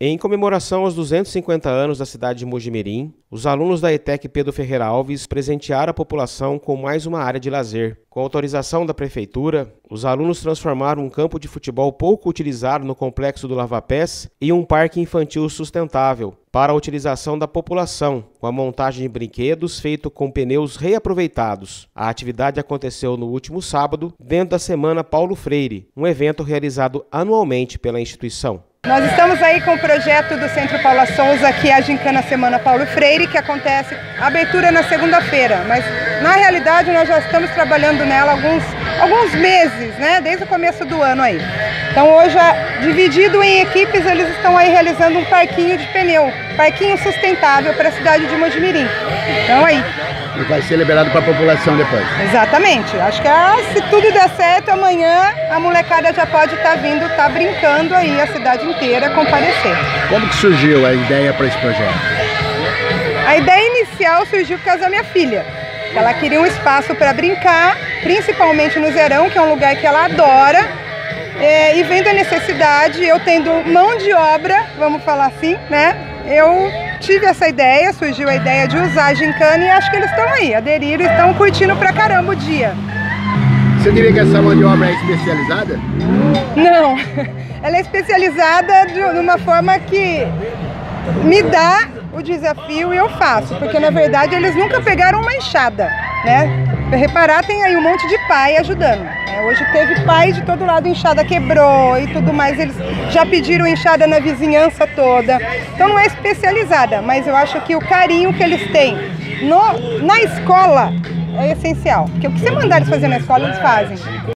Em comemoração aos 250 anos da cidade de Mojimirim, os alunos da ETEC Pedro Ferreira Alves presentearam a população com mais uma área de lazer. Com autorização da prefeitura, os alunos transformaram um campo de futebol pouco utilizado no complexo do Lava-Pés em um parque infantil sustentável para a utilização da população, com a montagem de brinquedos feito com pneus reaproveitados. A atividade aconteceu no último sábado, dentro da Semana Paulo Freire, um evento realizado anualmente pela instituição. Nós estamos aí com o projeto do Centro Paula Souza, que é a Gincana Semana Paulo Freire, que acontece a abertura na segunda-feira, mas na realidade nós já estamos trabalhando nela alguns meses, né? Desde o começo do ano aí. Então hoje, dividido em equipes, eles estão aí realizando um parquinho de pneu, parquinho sustentável para a cidade de Mojimirim. Então aí. E vai ser liberado para a população depois. Exatamente. Acho que se tudo der certo, amanhã a molecada já pode estar vindo, brincando aí a cidade inteira, comparecer. Como que surgiu a ideia para esse projeto? A ideia inicial surgiu por causa da minha filha. Ela queria um espaço para brincar, principalmente no Zerão, que é um lugar que ela adora. E vendo a necessidade, eu tendo mão de obra, vamos falar assim, né? Eu tive essa ideia, surgiu a ideia de usar a gincana e acho que eles estão aí, aderiram e estão curtindo pra caramba o dia. Você diria que essa mão de obra é especializada? Não, ela é especializada de uma forma que me dá o desafio e eu faço, porque na verdade eles nunca pegaram uma enxada, né? Pra reparar, tem aí um monte de pai ajudando. Hoje teve pai de todo lado, enxada quebrou e tudo mais, eles já pediram enxada na vizinhança toda. Então não é especializada, mas eu acho que o carinho que eles têm na escola é essencial, porque o que você mandar eles fazer na escola, eles fazem.